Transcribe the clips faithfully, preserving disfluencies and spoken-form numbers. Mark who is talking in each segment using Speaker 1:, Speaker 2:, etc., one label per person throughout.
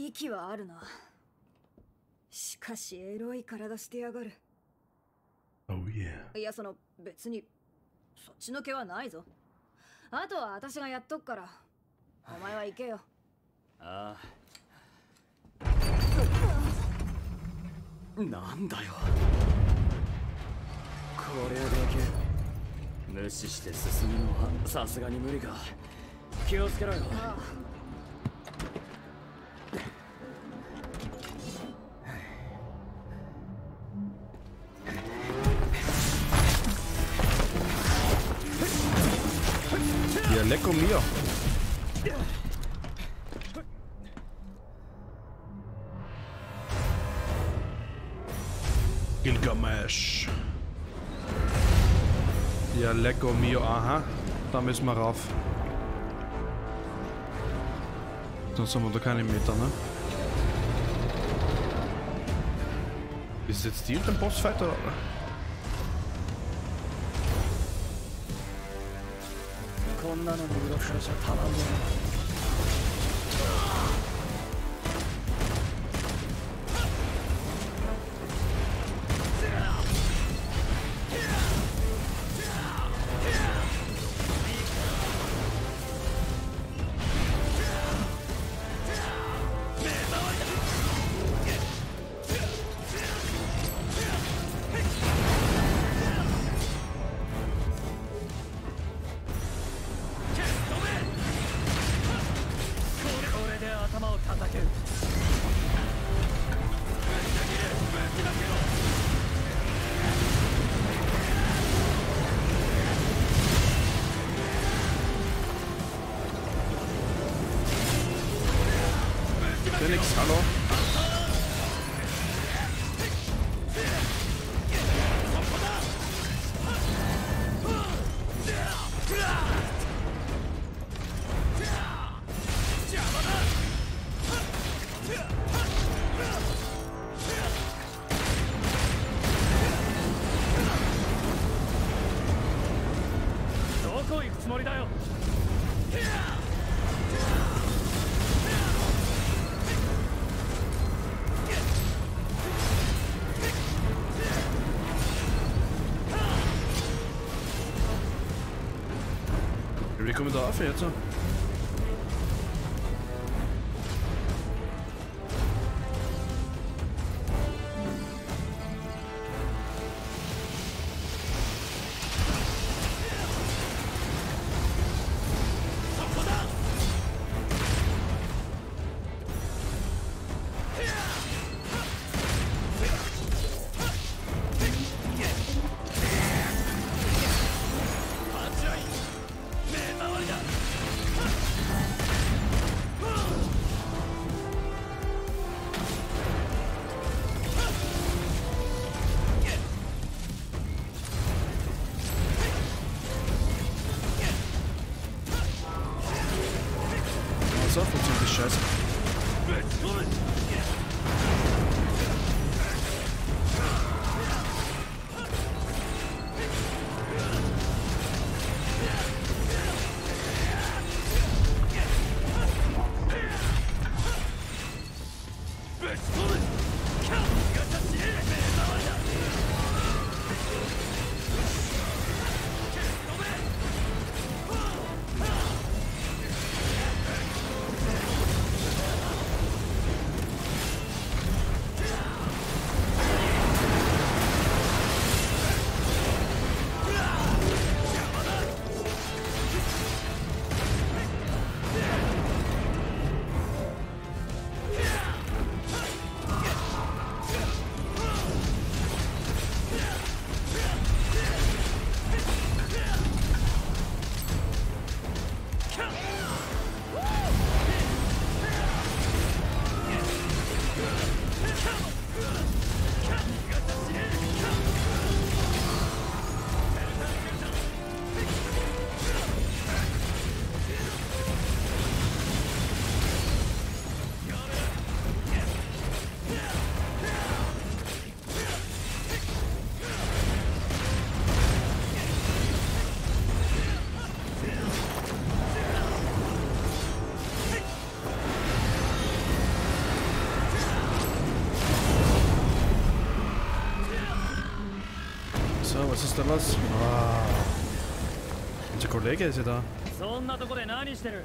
Speaker 1: 息はあるな。しかしエロい体してやがる。
Speaker 2: Oh yeah.
Speaker 1: いや、その別にそっちの気はないぞ。あとは私がやっとくから、お前は行けよ。
Speaker 3: ああ。なんだよ。これだけ無視して進むのはさすがに無理か。気をつけろよ。
Speaker 1: ああ。
Speaker 2: Ja, lecker mir. Gilgamesh. Ja, lecker mir. Aha. Da müssen wir rauf. Sonst haben wir da keine Meter, ne? Ist jetzt die ein Bossfight oder? Phoenix, hallo. Wie kommen wir da auf jetzt? So, funktioniert die Scheiße. da los? Ah. Unser Kollege ist ja da.
Speaker 3: そんなとこで何してる？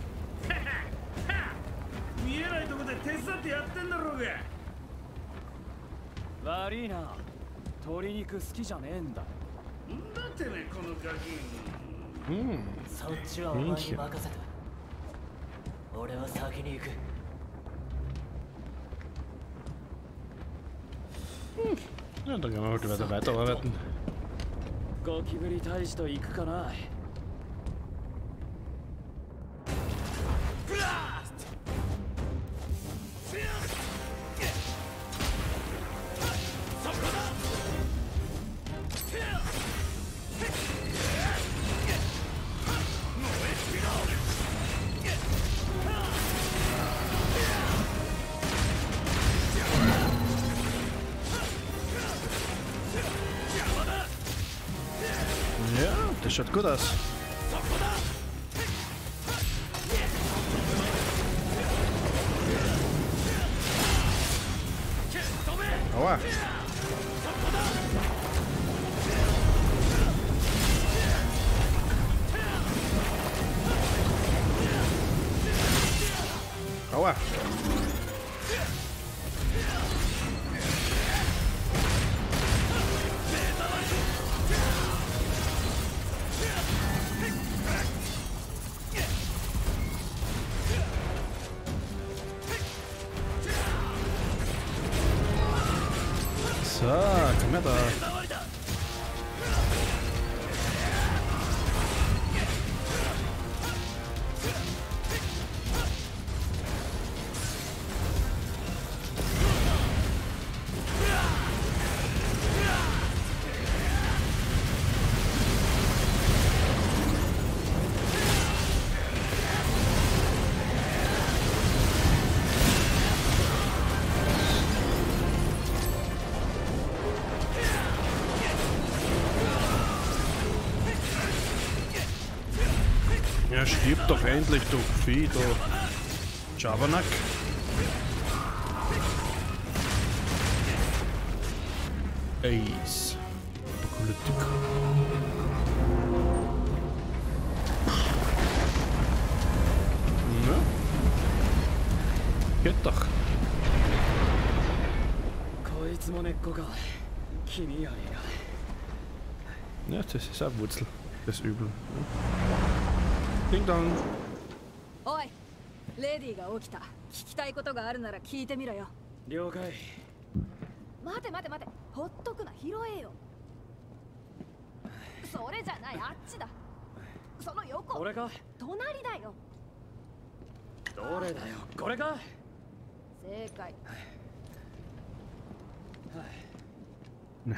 Speaker 4: 見えないとこで手伝ってやってんだろうが。
Speaker 3: 悪いな。鶏肉好きじゃねえんだ。
Speaker 4: んだってねこのガキ。
Speaker 2: Hm.
Speaker 5: そっちはお前に任せた。俺は先に行く。
Speaker 2: Ja, dann können wir heute weiter weiterarbeiten.
Speaker 3: ゴキブリ大使と行くかな。
Speaker 2: Ja, das schaut gut aus. Aua. Aua. So, komm her da. Ja, stirb doch endlich, du Vieh, du Javanak. Ace. Apokalyptik. Na? Geht doch.
Speaker 3: こいつも根っこか。気味悪いな。
Speaker 2: Ja, das ist eine Wurzel. Das ist übel. Ding Dong.
Speaker 1: おい、レディが起きた。聞きたいことがあるなら聞いてみろよ。
Speaker 3: 了解。
Speaker 1: 待て待て待て、ほっとくな、拾えよ。それじゃない、あっちだ。その横。
Speaker 3: これか。
Speaker 1: 隣だよ。
Speaker 3: どれだよ、これか。
Speaker 1: 正解。
Speaker 2: Ne.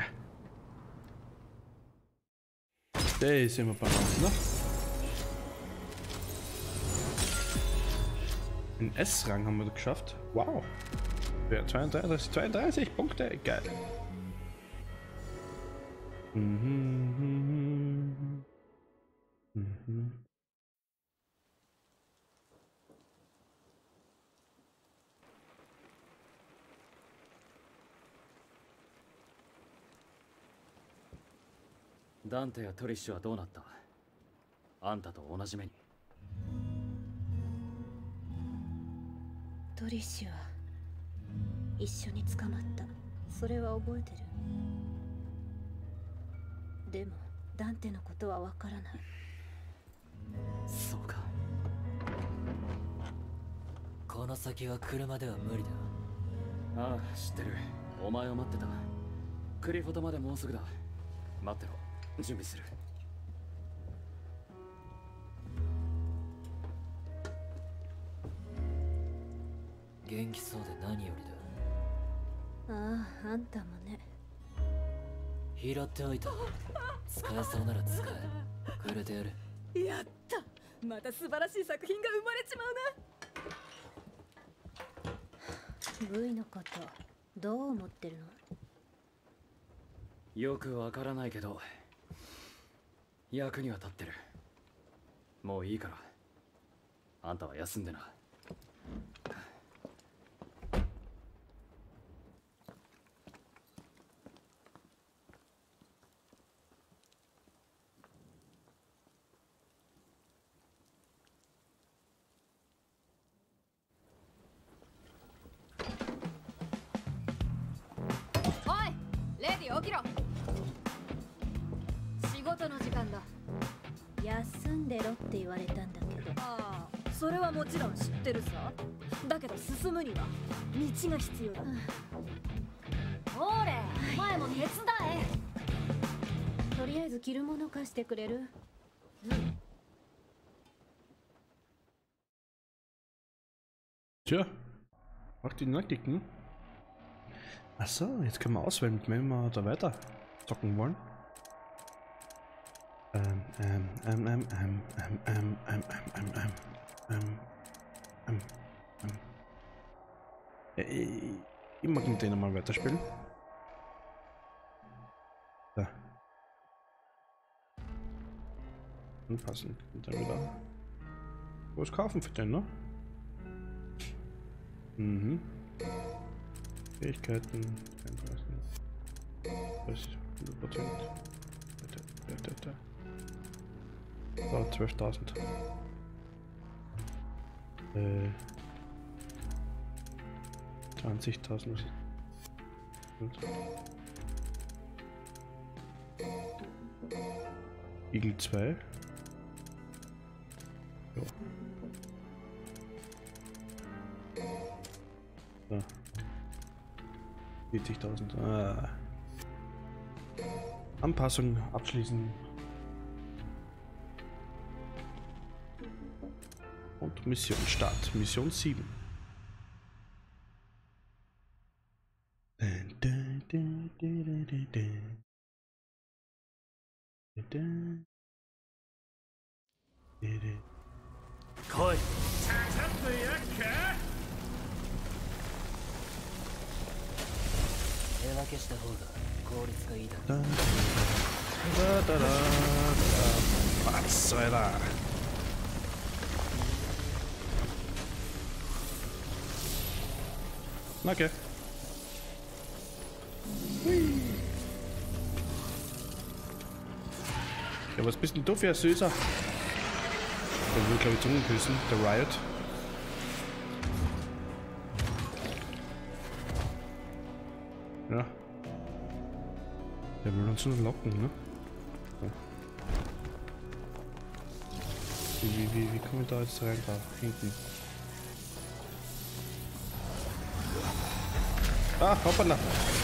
Speaker 2: Der ist immer balance, ne? Den S-Rang haben wir geschafft. Wow. Ja, zweiunddreißig, zweiunddreißig Punkte, geil. Mhm. Mhm.
Speaker 3: Dante やトリッシュはどうなった？あんたと同じ目に。
Speaker 6: トリッシュは一緒に捕まった。それは覚えてる。でもダンテのことはわからない。
Speaker 3: そうか。
Speaker 5: この先は車では無理だ。
Speaker 3: ああ、知ってる。お前を待ってた。クリフォトまでもうすぐだ。待ってろ。準備する。
Speaker 5: 元気そうで何よりだ。
Speaker 6: ああ、あんたもね。
Speaker 5: 拾っておいた。使えそうなら使え。くれてやる。
Speaker 1: やった。また素晴らしい作品が生まれちまうな。
Speaker 6: ブイ のことどう思ってるの？
Speaker 3: よくわからないけど役には立ってる。もういいからあんたは休んでな。
Speaker 1: キ起きろ。仕事の時間だ。
Speaker 6: 休んでろって言われたんだけど。
Speaker 1: ああ、それはもちろん知ってるさ。だけど進むには道が必要だ。ほれ、お前も手伝え。
Speaker 6: とりあえず着るもの貸してくれる？
Speaker 1: うん。
Speaker 2: Tja, macht die Nackdicken. Achso, jetzt können wir auswählen, mit wem wir da weiter zocken wollen. Ähm, ähm, ähm, ähm, ähm, ähm, ähm, ähm, ähm, ähm, ähm, ähm, ähm. Ja, ich, ich mag mit denen mal weiterspielen. Da. Anpassen. Und dann wieder was kaufen für den, ne? Mhm. Fähigkeiten. hundert Prozent. So, zwölftausend. Äh. zwanzigtausend. Igel zwei. Jo. So. vierzigtausend. Ah. Anpassung abschließen. Und Mission Start. Mission sieben.
Speaker 5: 来い。
Speaker 4: ちゃちゃっとやっか。
Speaker 5: 手分けした方が効率がいいだろ。
Speaker 2: Da, da, da, da, da. Was, Alter? Okay. Hui. Ja, was bist denn du für ein Süßer? Der will, glaube ich, Zungen küssen, der Riot. Ja. Der will uns nur locken, ne? So. Wie, wie, wie, wie komme ich da jetzt rein? Da hinten. Ah, hoppala!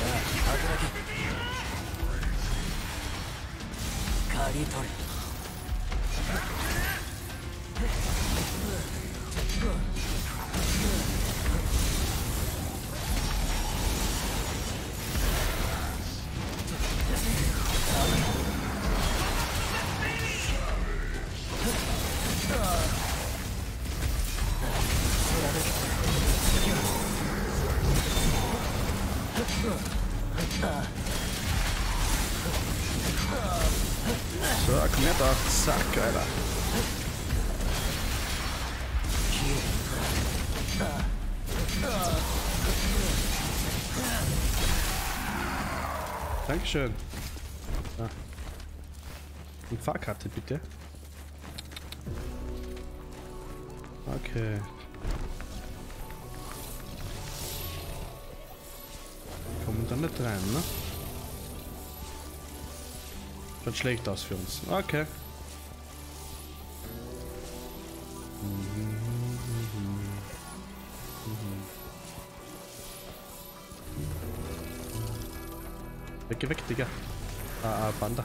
Speaker 5: 刈り取れ。
Speaker 2: So, komm her da. Zack, Alter. Dankeschön. Ah. Und Fahrkarte bitte. Okay. Kommen da nicht rein, ne? Schaut schlecht aus für uns. Okay. Weg, weg, Digga. Ah, ah, Panda.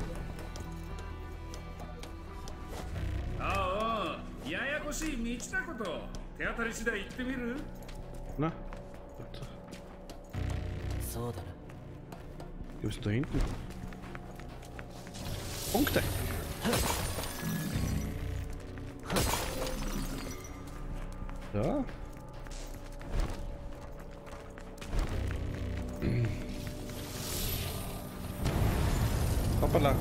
Speaker 4: ああ、ややこしい道だこと。手当たり次第行ってみる？
Speaker 2: Na?
Speaker 5: そうだな。
Speaker 2: Wo ist denn da hinten? Punkte! Ja. Hoppala.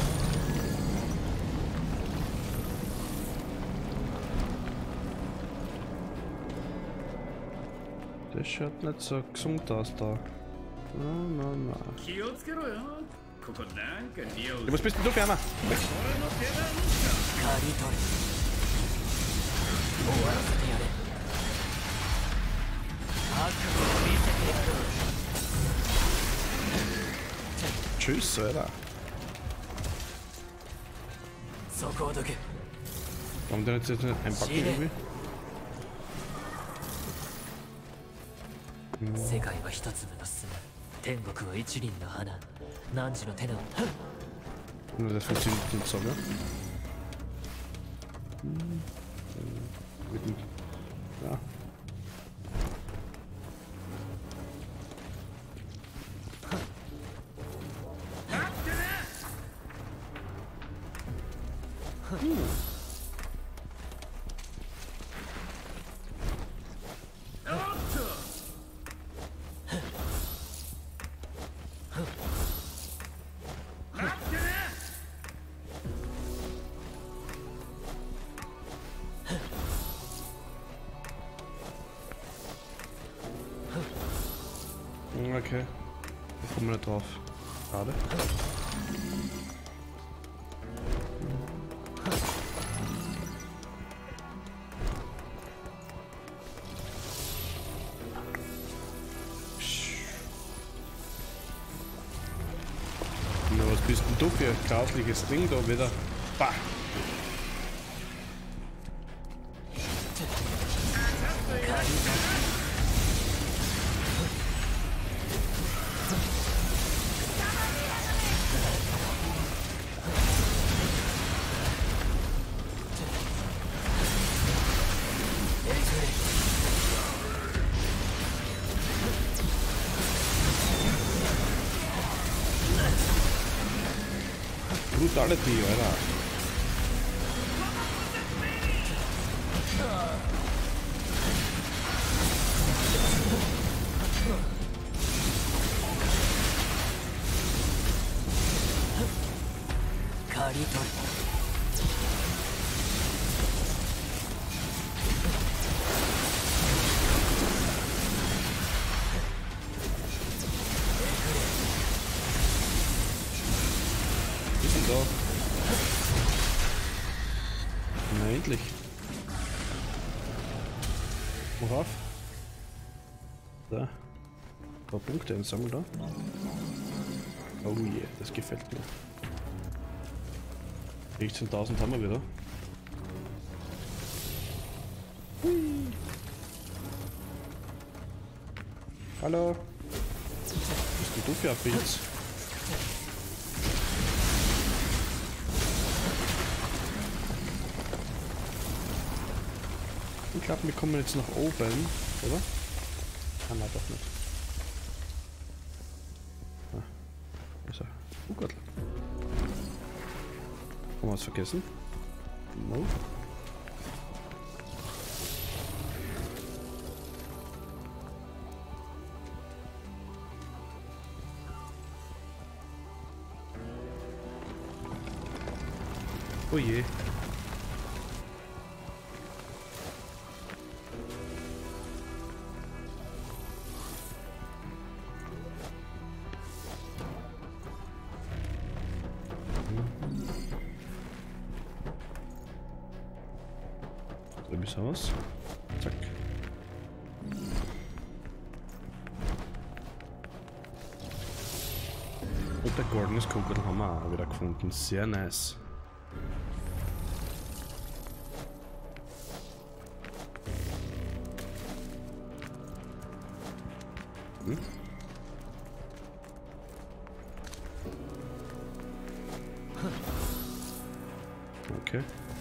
Speaker 2: Das schaut nicht so gesund aus da. Na, na, na.
Speaker 4: 気をつけろよ。ここなんか匂う。
Speaker 2: Ja, was bist denn du für einer?
Speaker 4: 俺の手だ。
Speaker 5: 刈り取れ。終わらせてやれ。悪夢を見せてやる。
Speaker 2: Tschüss, Alter.
Speaker 5: そこをどけ
Speaker 2: Warum denn jetzt nicht einpacken irgendwie?
Speaker 5: 世界は一粒の砂天国は一輪の花汝の手の
Speaker 2: Nur das funktioniert nicht so, ne? Ja. Okay. Da kommen wir nicht drauf. Schade. Na, was bist denn du für ein grausliches Ding da wieder? Bah! Brutality, Alter. Wir sind da. Na endlich. Worauf? Da. Ein paar Punkte einsammeln da. Oh yeah, das gefällt mir. sechzehntausend haben wir wieder. Hui. Hallo. Was bist denn du für ein Pilz? Ich glaube, wir kommen jetzt nach oben, oder? Ah, nein, doch nicht. Ah, also, oh Gott. Haben wir was vergessen? No. Oh je. So bis aus. Zack. Und der goldenes Kugeln haben wir auch wieder gefunden. Sehr nice. Hm? Okay.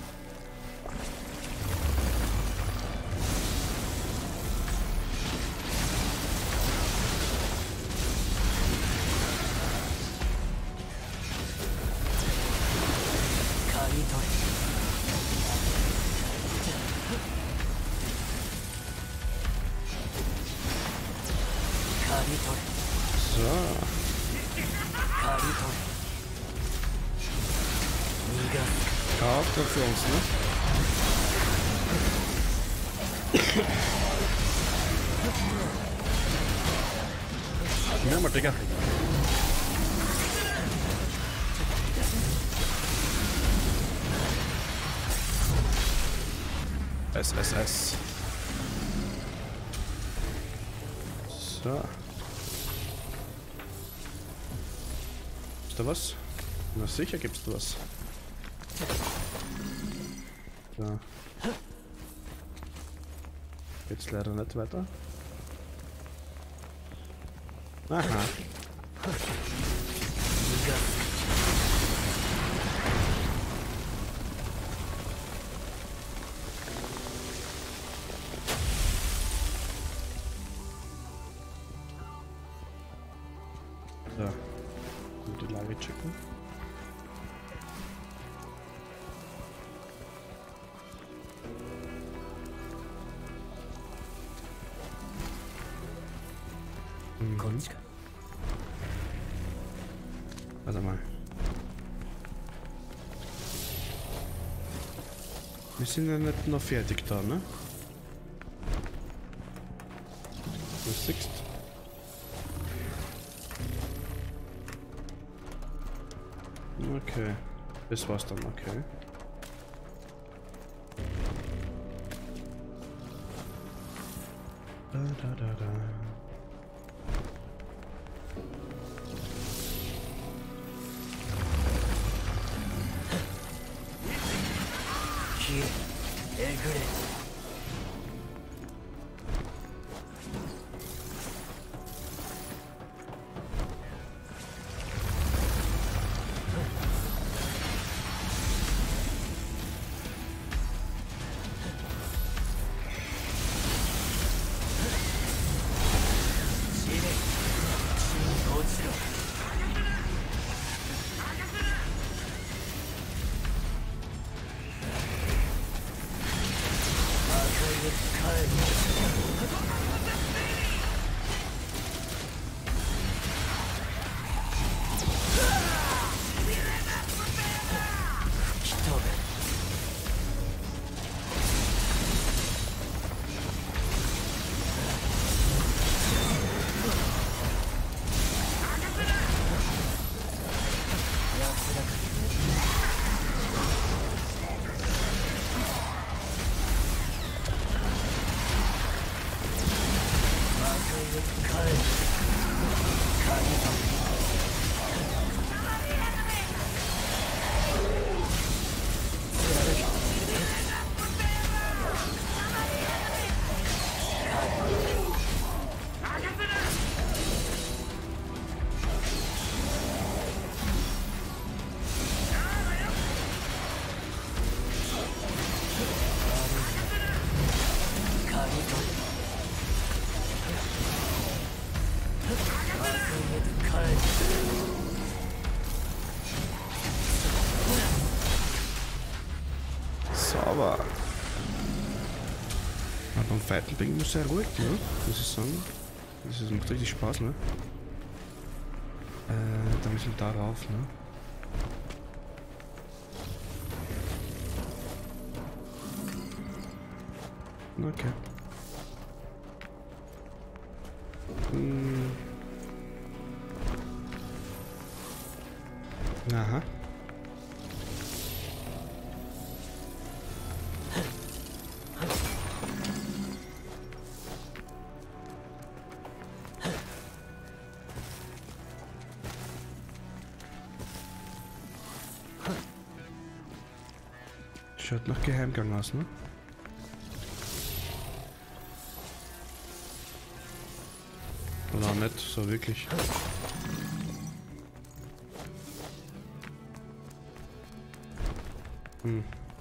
Speaker 2: So. Charakter für uns, ne? Ja, mal Digga. S S S. So. Gibt's da was? Na sicher gibt's da was. Da. Geht's leider nicht weiter. Aha. So. Die Lage checken. Mhm. Warte mal. Wir sind ja nicht noch fertig da, ne? Du siehst. Okay. Das war's dann, okay. Da, da, da, da. Sauber. Aber beim Fighten bin ich sehr ruhig, ne? Muss ich sagen. Das ist, macht richtig Spaß, ne? Äh, da müssen wir da rauf, ne? Okay. Hm. Aha. Schaut nach Geheimgang aus, ne? Oder nicht so wirklich. Hm.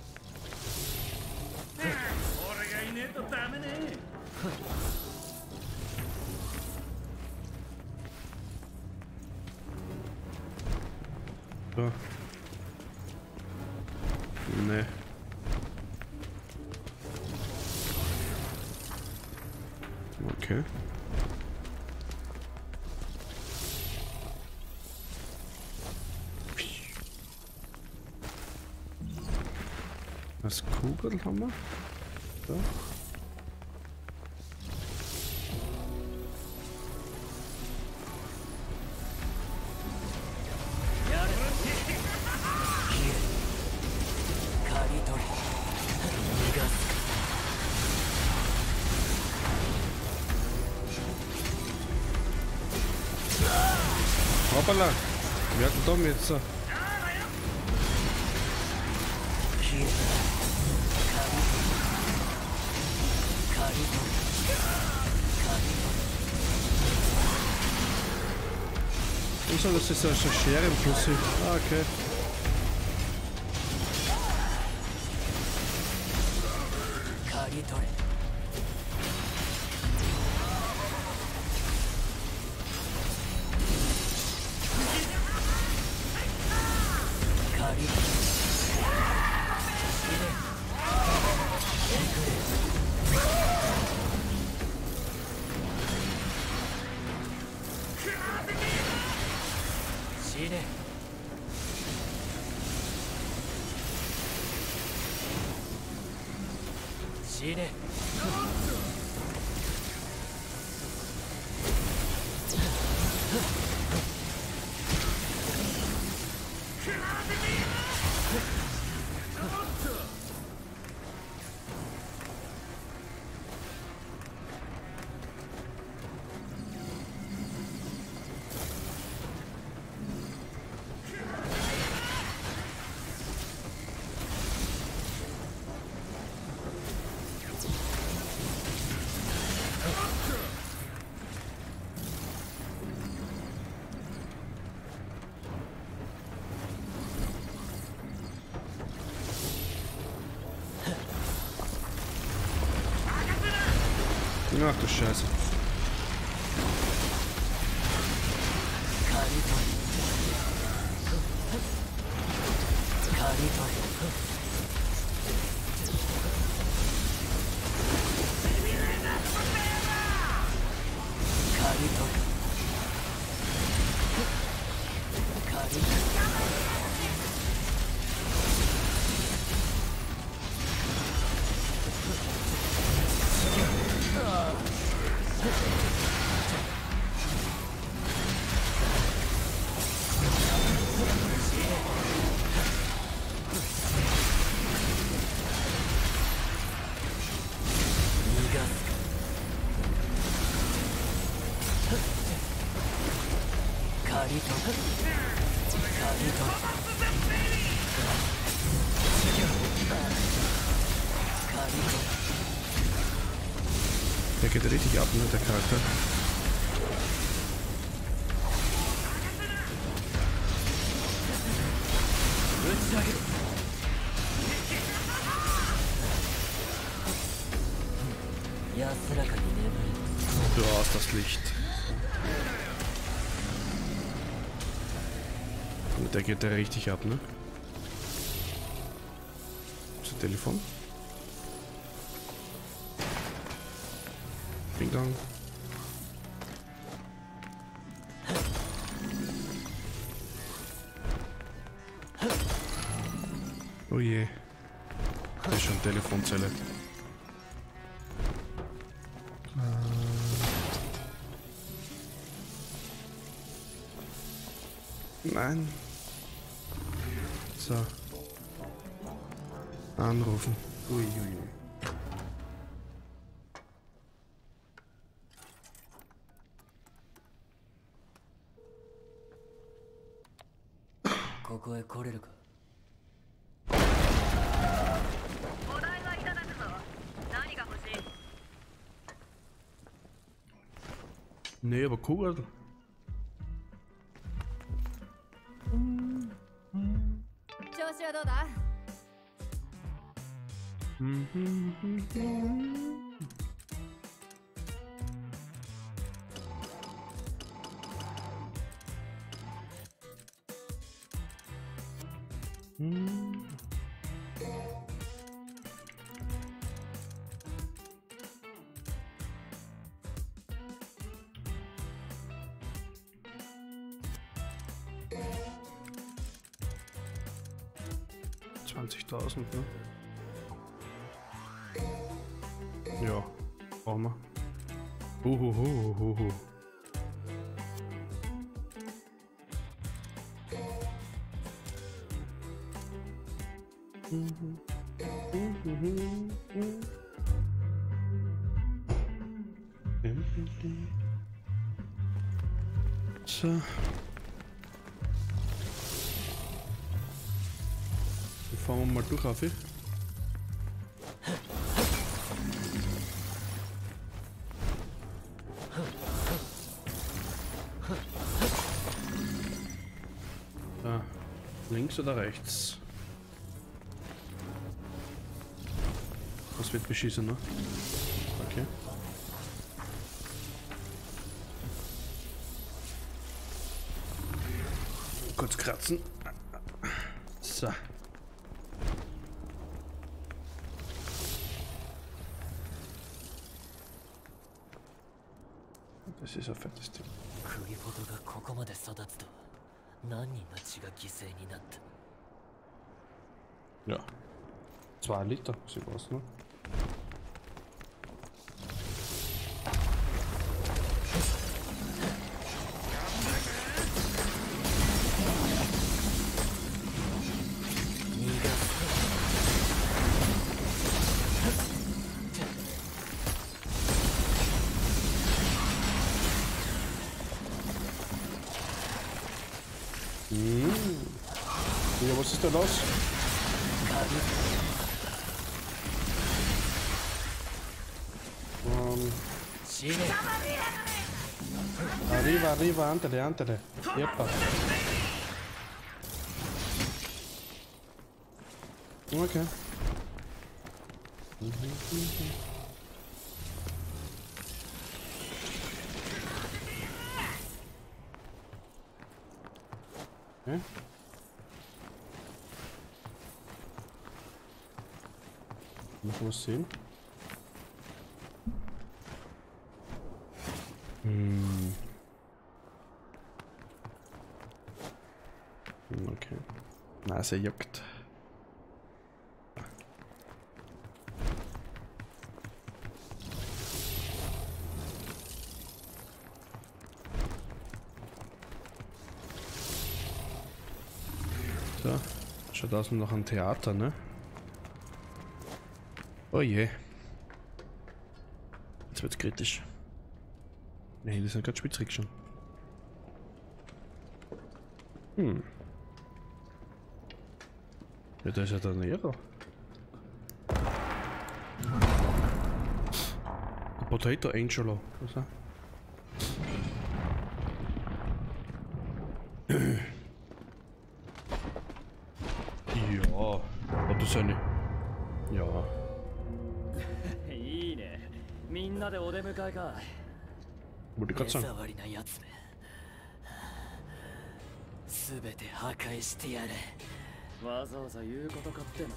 Speaker 2: So. Nee. Okay. Was Kugel haben wir? So. Hoppala. Wer hat denn da mit so? Wieso, das ist so eine Schere im Fluss? Ah, okay. Ach du Scheiße. Der geht richtig ab, ne, der Charakter. Du hast das Licht. Und der geht da richtig ab, ne? Das Telefon. Ding dong. Oh je. Das ist schon Telefonzelle. Nein. So. Anrufen. Ui, ui, ui. Nee, aber Kugel. zwanzigtausend, ne? Ja, brauchen wir. Uhuhuhuhu. So. Dann fahren wir mal durch auf. Da. Links oder rechts? Was wird beschissen, ne? Okay. Kurz kratzen. So. Das ist ein fettes Ding.
Speaker 5: クリボトがここまで育つとは何人の血が犠牲になった。
Speaker 2: Ja. Zwei Liter, so was, ne? Hm. Ja, was ist da los? Um, arriva, arriva, antere, antere. Yeppa. Okay. Okay. Noch was sehen? Hm. Okay. Nase juckt. So. Schaut aus wie noch ein Theater, ne? Oh je. Jetzt wird's kritisch. Nee, die sind gerade spitzrig schon. Hm. Ja, da ist ja der Nero. Der Potato Angelo. Was ist er? Ja. Hat das eine? Ja.
Speaker 3: いいね。みんなでお出迎えか。
Speaker 2: Wollte ich gerade
Speaker 5: 手
Speaker 2: sagen.
Speaker 5: 触りなやつめ。すべて破壊してやれ。
Speaker 3: わざわざ言うことかっての。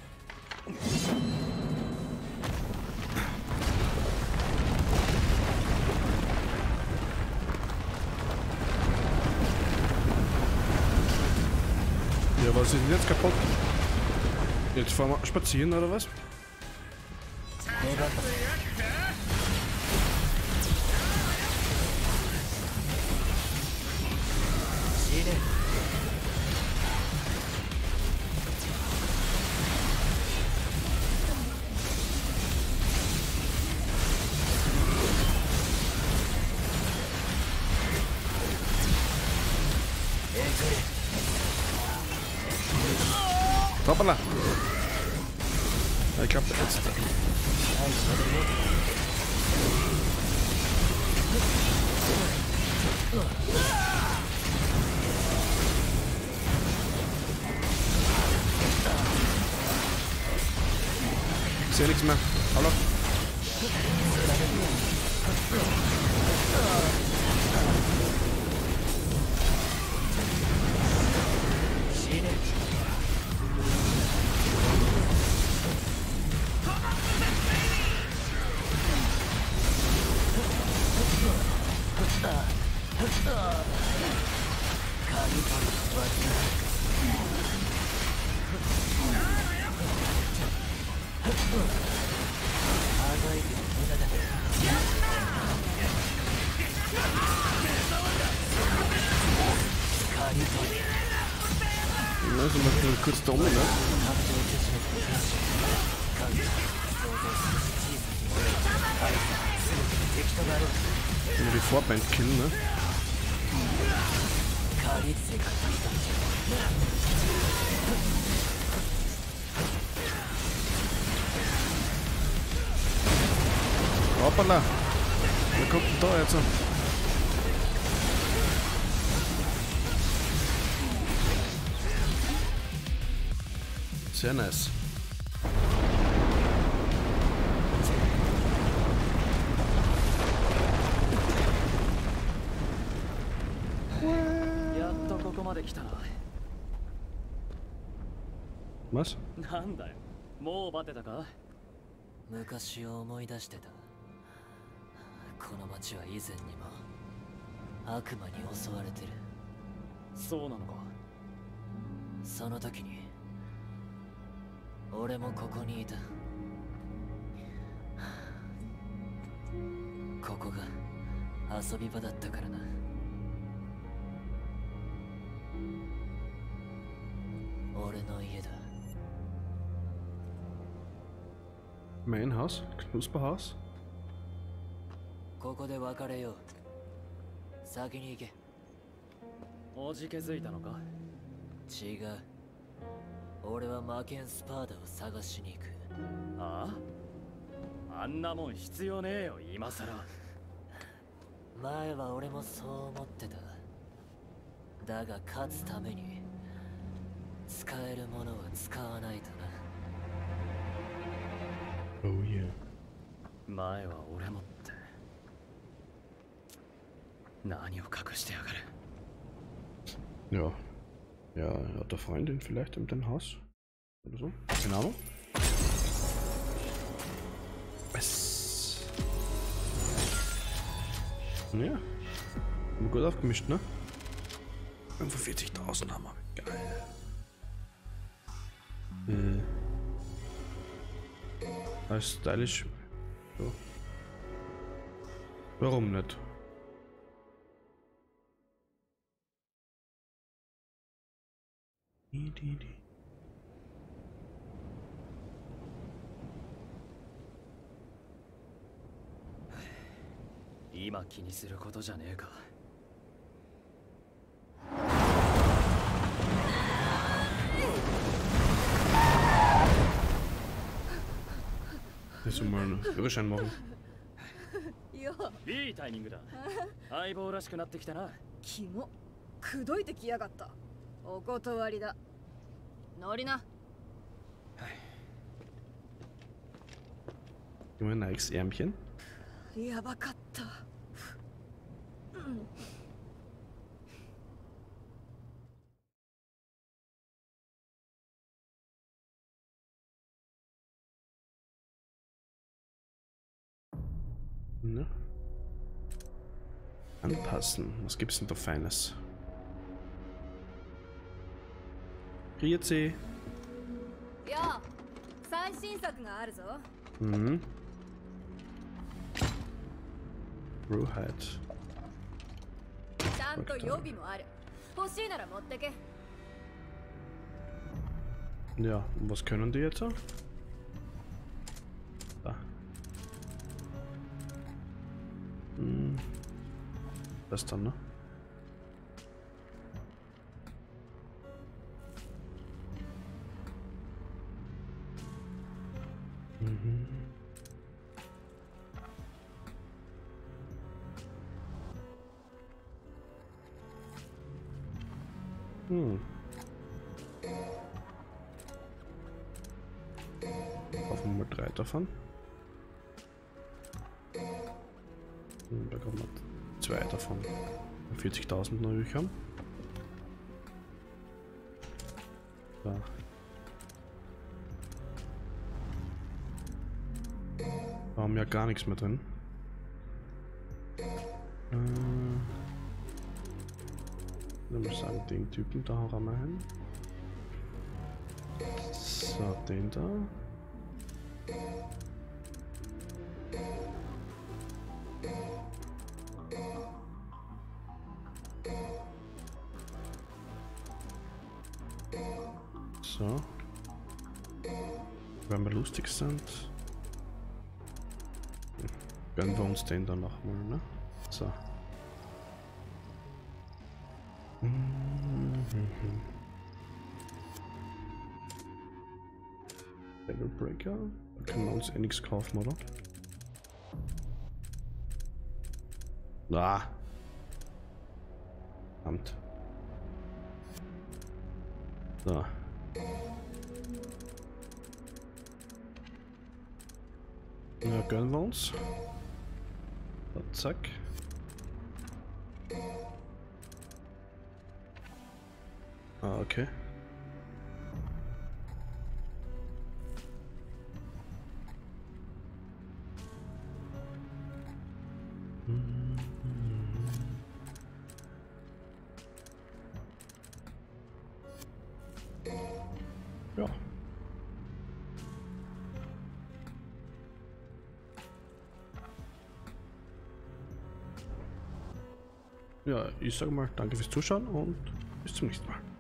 Speaker 2: Ja, was ist denn jetzt kaputt? Jetzt fahren wir spazieren oder was? Hoppala! Ja, ich glaube, jetzt. Ich sehe nichts mehr. Hallo? Also mal kurz da oben, ne? Nur die Vorband killen, ne? Hoppala! Wer kommt denn da jetzt? Sehr nice.
Speaker 3: やっとここまで来たな。
Speaker 2: Was?
Speaker 3: なんだよ、もうバテたか？
Speaker 5: 昔を思い出してた。この町は以前にも悪魔に襲われてる。
Speaker 3: そうなのか。
Speaker 5: その時に俺もここにいた。ここが遊び場だったからな。俺の家だ。
Speaker 2: Mein Haus? Knusperhaus?
Speaker 5: ここで別れよう。先に行け。
Speaker 3: おじけづいたのか？
Speaker 5: 違う。俺はマケンスパーダを探しに行く。
Speaker 3: ああ？あんなもん必要ねえよ、今さら。
Speaker 5: 前は俺もそう思ってた。だが勝つために使えるものは使わないとな。
Speaker 2: Oh yeah.
Speaker 3: 前は俺もって何を隠してやがる。
Speaker 2: Ja. Ja, hat er Freundin vielleicht in dem Haus? Oder so? Keine Ahnung. Was? Ja. Haben wir gut aufgemischt, ne? fünfundvierzigtausend haben wir. Geil. Äh. Alles stylisch. So. Warum nicht? Die, die, die.
Speaker 3: 今気にすることじゃねえか。
Speaker 2: Jetzt mal einen Führerschein machen.
Speaker 1: よ、
Speaker 3: いいタイミングだ。相棒らしくなってきたな。
Speaker 1: キモ、くどいてきやがった。お断りだ。乗りな。
Speaker 2: Immer ein Nikes Ärmchen.
Speaker 1: やばかった。うん。
Speaker 2: Ne? Anpassen. Was gibt's denn da Feines? Grüezi.
Speaker 1: よ、最新作があるぞ。
Speaker 2: Mhm. Rawhide.
Speaker 1: ちゃんと予備もある。欲しいなら持ってけ。
Speaker 2: Ja, und was können die jetzt? Da. Hm. Das dann, ne? Mhm. Hm. Kaufen wir mal drei davon. Und da kommen wir zwei davon. vierzigtausend natürlich haben. Da. Da haben wir ja gar nichts mehr drin. Äh, ich muss sagen, den Typen da haben wir hin. So, den da. So. Wenn wir lustig sind, gönnen wir uns den dann nochmal, ne? So. Level Breaker. Da können wir uns eh nichts kaufen, oder? Ah. Verdammt. So. Ja, gönnen wir uns. So, zack. Ah, okay. Ja. Ja, ich sage mal danke fürs Zuschauen und bis zum nächsten Mal.